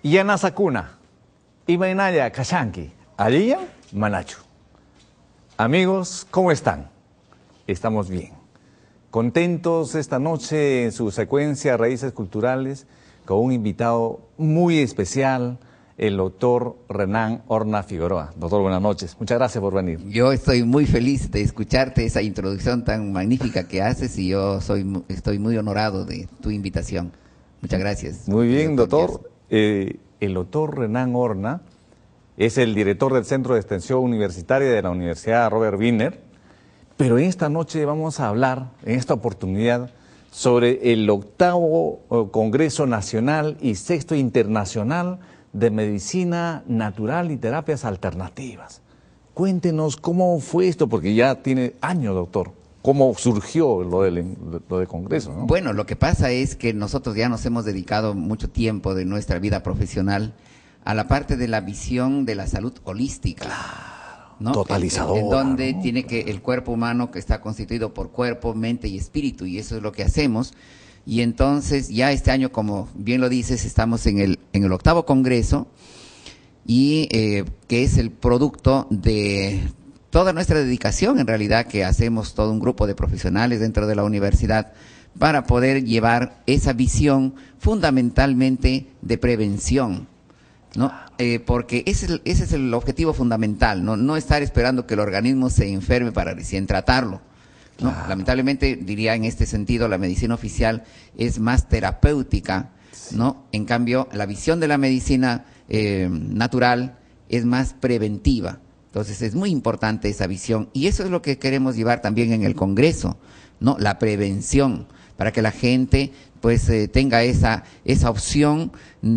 Yanasakuna, Imainaya Kashanki, Ariyan Manachu. Amigos, ¿cómo están? Estamos bien. Contentos esta noche en su secuencia Raíces Culturales con un invitado muy especial, el doctor Renan Horna Figueroa. Doctor, buenas noches. Muchas gracias por venir. Yo estoy muy feliz de escucharte esa introducción tan magnífica que haces y yo estoy muy honorado de tu invitación. Muchas gracias. Muy bien, doctor. El doctor Renan Horna es el director del Centro de Extensión Universitaria de la Universidad Robert Wiener, pero esta noche vamos a hablar, en esta oportunidad, sobre el 8º Congreso Nacional y 6º Internacional de Medicina Natural y Terapias Alternativas. Cuéntenos cómo fue esto, porque ya tiene años, doctor. ¿Cómo surgió lo del Congreso, ¿no? Bueno, lo que pasa es que nosotros ya nos hemos dedicado mucho tiempo de nuestra vida profesional a la parte de la visión de la salud holística. Claro, ¿no? Totalizadora. En donde ¿no? tiene que el cuerpo humano que está constituido por cuerpo, mente y espíritu, y eso es lo que hacemos. Y entonces ya este año, como bien lo dices, estamos en el 8º Congreso, y que es el producto de toda nuestra dedicación, en realidad, que hacemos todo un grupo de profesionales dentro de la universidad para poder llevar esa visión fundamentalmente de prevención, ¿no? Porque ese es el objetivo fundamental, no estar esperando que el organismo se enferme para recién tratarlo, ¿no? Claro. Lamentablemente, diría en este sentido, la medicina oficial es más terapéutica, ¿no? En cambio, la visión de la medicina natural es más preventiva. Entonces es muy importante esa visión y eso es lo que queremos llevar también en el Congreso, ¿no? La prevención, para que la gente pues tenga esa opción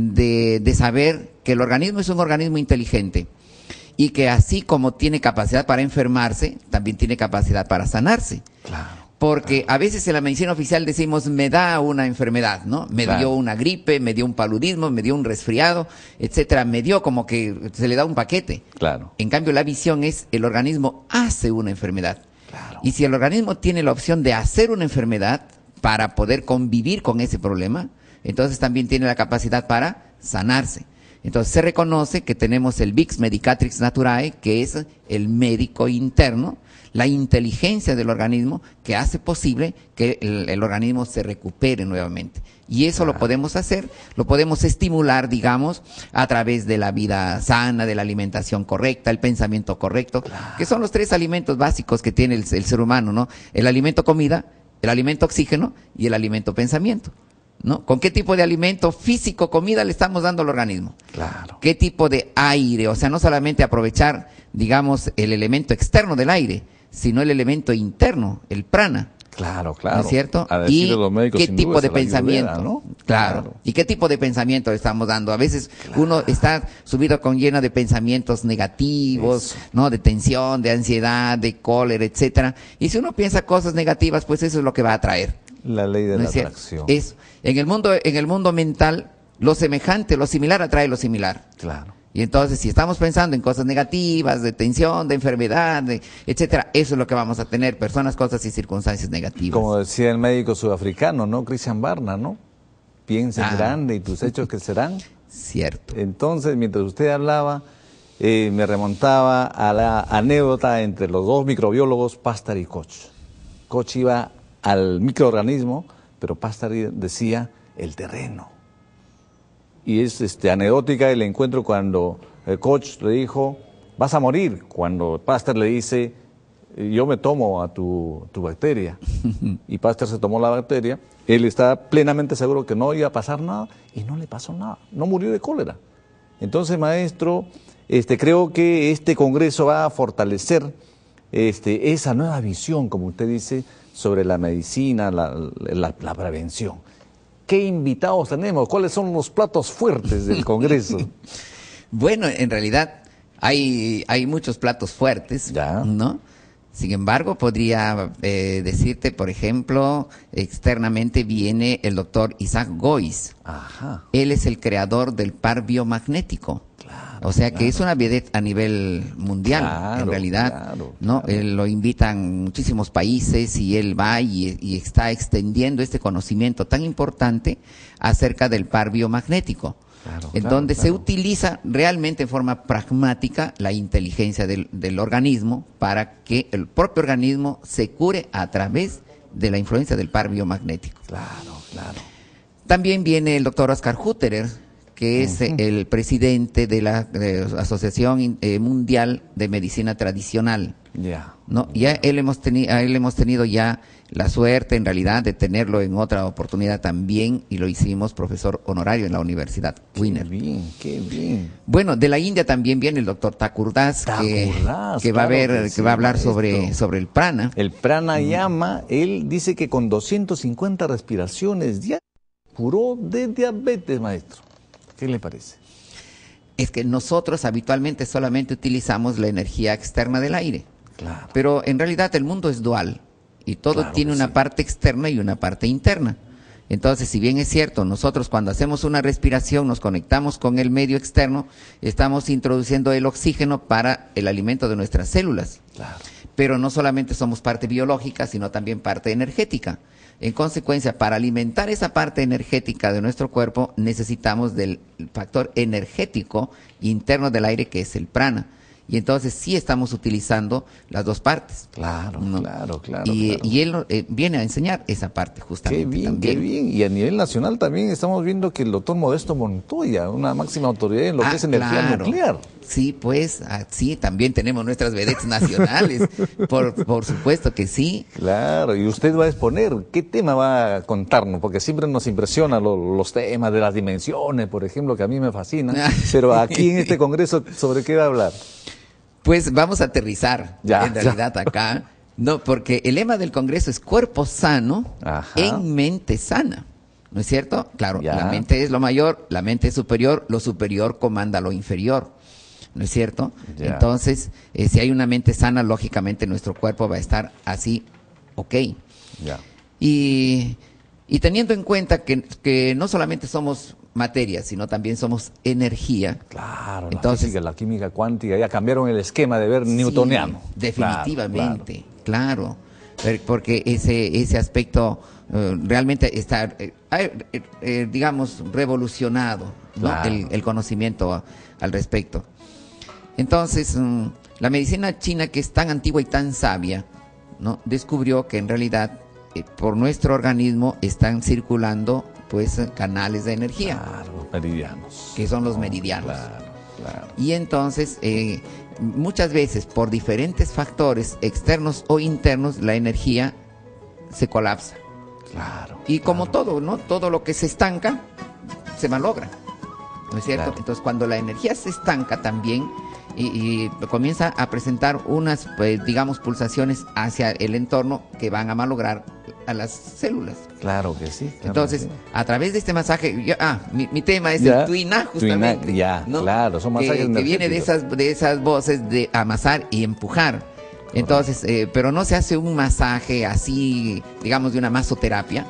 de saber que el organismo es un organismo inteligente y que así como tiene capacidad para enfermarse, también tiene capacidad para sanarse. Claro. Porque a veces en la medicina oficial decimos, me da una enfermedad, ¿no? Me dio una gripe, me dio un paludismo, me dio un resfriado, etcétera. Me dio como que se le da un paquete. Claro. En cambio, la visión es, el organismo hace una enfermedad. Claro. Y si el organismo tiene la opción de hacer una enfermedad para poder convivir con ese problema, entonces también tiene la capacidad para sanarse. Entonces se reconoce que tenemos el Vix Medicatrix Naturae, que es el médico interno, la inteligencia del organismo que hace posible que el organismo se recupere nuevamente. Y eso lo podemos hacer, lo podemos estimular, digamos, a través de la vida sana, de la alimentación correcta, el pensamiento correcto, que son los 3 alimentos básicos que tiene el ser humano, ¿no? El alimento comida, el alimento oxígeno y el alimento pensamiento, ¿no? ¿Con qué tipo de alimento físico, comida le estamos dando al organismo? Claro. ¿Qué tipo de aire? O sea, no solamente aprovechar, digamos, el elemento externo del aire, sino el elemento interno, el prana. Claro, claro. ¿No es cierto? A decir Y de los médicos, qué sin tipo duda, de es la pensamiento, ayurveda, ¿no? Claro. ¿Y qué tipo de pensamiento le estamos dando? A veces uno está subido lleno de pensamientos negativos, ¿no? De tensión, de ansiedad, de cólera, etcétera. Y si uno piensa cosas negativas, pues eso es lo que va a atraer. La ley de ¿No la es cierto? atracción. Es, en el mundo mental, lo semejante, lo similar atrae lo similar. Claro. Y entonces, si estamos pensando en cosas negativas, de tensión, de enfermedad, etcétera, eso es lo que vamos a tener, personas, cosas y circunstancias negativas. Como decía el médico sudafricano, ¿no? Christian Barna, ¿no? Piensa en grande y tus hechos crecerán. Cierto. Entonces, mientras usted hablaba, me remontaba a la anécdota entre los 2 microbiólogos, Pasteur y Koch. Koch iba al microorganismo, pero Pasteur decía el terreno. Y es anecdótica el encuentro cuando Koch le dijo, vas a morir, cuando Pasteur le dice, yo me tomo a tu bacteria. Y Pasteur se tomó la bacteria, él está plenamente seguro que no iba a pasar nada, y no le pasó nada, no murió de cólera. Entonces, maestro, creo que este congreso va a fortalecer esa nueva visión, como usted dice, sobre la medicina, la prevención. ¿Qué invitados tenemos? ¿Cuáles son los platos fuertes del Congreso? Bueno, en realidad hay muchos platos fuertes, ¿no? Sin embargo, podría decirte, por ejemplo, externamente viene el doctor Isaac Gois. Ajá. Él es el creador del par biomagnético. O sea que es una vedette a nivel mundial, en realidad, ¿no? Él lo invitan muchísimos países y él va y está extendiendo este conocimiento tan importante acerca del par biomagnético. en donde se utiliza realmente en forma pragmática la inteligencia del organismo para que el propio organismo se cure a través de la influencia del par biomagnético. Claro, claro. También viene el doctor Oscar Hutterer, que es el presidente de la Asociación Mundial de Medicina Tradicional. Ya. ¿No? Y a él hemos tenido ya la suerte, en realidad, de tenerlo en otra oportunidad también, y lo hicimos profesor honorario en la Universidad Wiener. Qué bien, qué bien. Bueno, de la India también viene el doctor Thakur Das, que va a hablar sobre el prana. El pranayama, él dice que con 250 respiraciones diarias curó de diabetes, maestro. ¿Qué le parece? Es que nosotros habitualmente solamente utilizamos la energía externa del aire. Claro. Pero en realidad el mundo es dual y todo Claro tiene que una sí. parte externa y una parte interna. Entonces, si bien es cierto, nosotros cuando hacemos una respiración nos conectamos con el medio externo, estamos introduciendo el oxígeno para el alimento de nuestras células. Claro. Pero no solamente somos parte biológica, sino también parte energética. En consecuencia, para alimentar esa parte energética de nuestro cuerpo, necesitamos del factor energético interno del aire, que es el prana. Y entonces sí estamos utilizando las dos partes. Claro, ¿no? claro. Y él viene a enseñar esa parte justamente. Qué bien, también. qué bien. Y a nivel nacional también estamos viendo que el doctor Modesto Montoya, una máxima autoridad en lo que es energía nuclear. Sí, pues, sí, también tenemos nuestras vedettes nacionales, por supuesto que sí. Claro, y usted va a exponer, ¿qué tema va a contarnos? Porque siempre nos impresiona los temas de las dimensiones, por ejemplo, que a mí me fascina, pero aquí en este congreso, ¿sobre qué va a hablar? Pues vamos a aterrizar, en realidad, acá, no, porque el lema del congreso es cuerpo sano en mente sana. ¿No es cierto? Claro, la mente es lo mayor, la mente es superior, lo superior comanda lo inferior. ¿No es cierto? Entonces, si hay una mente sana, lógicamente nuestro cuerpo va a estar así, ok. Y teniendo en cuenta que no solamente somos materia, sino también somos energía. Claro, entonces, la física, la química cuántica, ya cambiaron el esquema de ver newtoniano. Definitivamente, claro. Porque ese aspecto realmente está, digamos, revolucionado, ¿no? El conocimiento al respecto. Entonces, la medicina china, que es tan antigua y tan sabia, ¿no? Descubrió que en realidad por nuestro organismo están circulando pues canales de energía. Claro, meridianos. Que son los meridianos. Claro. Y entonces, muchas veces por diferentes factores externos o internos, la energía se colapsa. Claro. Y como todo, ¿no? Todo lo que se estanca, se malogra. ¿No es cierto? Entonces, cuando la energía se estanca también y comienza a presentar unas, pues, digamos, pulsaciones hacia el entorno que van a malograr a las células. Claro que sí. Claro. Entonces, a través de este masaje, mi tema es el Tuina, justamente. ¿no? Claro, son masajes que viene de esas voces de amasar y empujar. Entonces, pero no se hace un masaje así, digamos, de una masoterapia,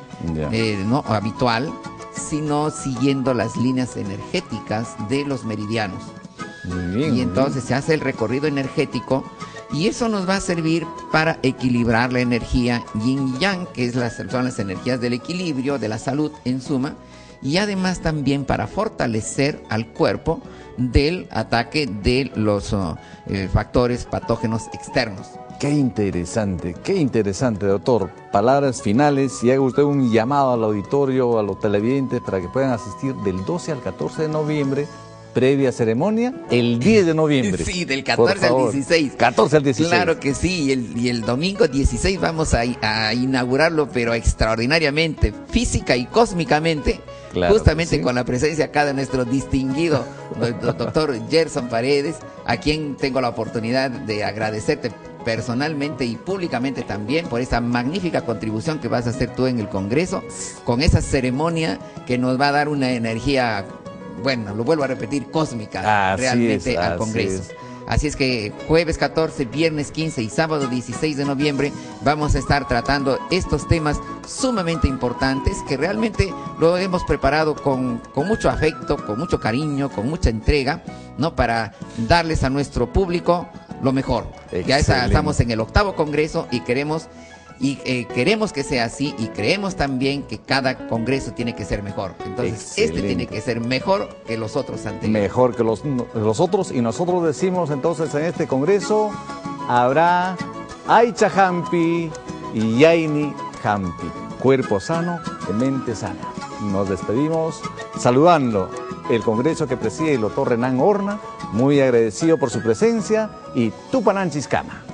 no habitual, sino siguiendo las líneas energéticas de los meridianos. Muy bien, y entonces se hace el recorrido energético y eso nos va a servir para equilibrar la energía yin y yang, que son las energías del equilibrio, de la salud en suma, y además también para fortalecer al cuerpo del ataque de los factores patógenos externos. Qué interesante, doctor. Palabras finales y haga usted un llamado al auditorio, a los televidentes, para que puedan asistir del 12 al 14 de noviembre, previa ceremonia, el 10 de noviembre. Sí, del 14 al 16. 14 al 16. Claro que sí, y el domingo 16 vamos a inaugurarlo, pero extraordinariamente, física y cósmicamente, justamente con la presencia acá de nuestro distinguido doctor Gerson Paredes, a quien tengo la oportunidad de agradecerte personalmente y públicamente también por esa magnífica contribución que vas a hacer tú en el Congreso, con esa ceremonia que nos va a dar una energía, bueno, lo vuelvo a repetir, cósmica realmente al Congreso. Así es que jueves 14, viernes 15 y sábado 16 de noviembre vamos a estar tratando estos temas sumamente importantes que realmente lo hemos preparado con mucho afecto, con mucho cariño, con mucha entrega, ¿no? Para darles a nuestro público lo mejor. Ya estamos en el 8º Congreso y queremos Y queremos que sea así y creemos también que cada congreso tiene que ser mejor. Entonces, Excelente. este tiene que ser mejor que los otros anteriores. Mejor que los otros. Y nosotros decimos entonces en este congreso habrá Aicha Hampi y Yaini Hampi. Cuerpo sano, de mente sana. Nos despedimos saludando el congreso que preside el doctor Renan Horna, muy agradecido por su presencia, y Tupananchis Cama.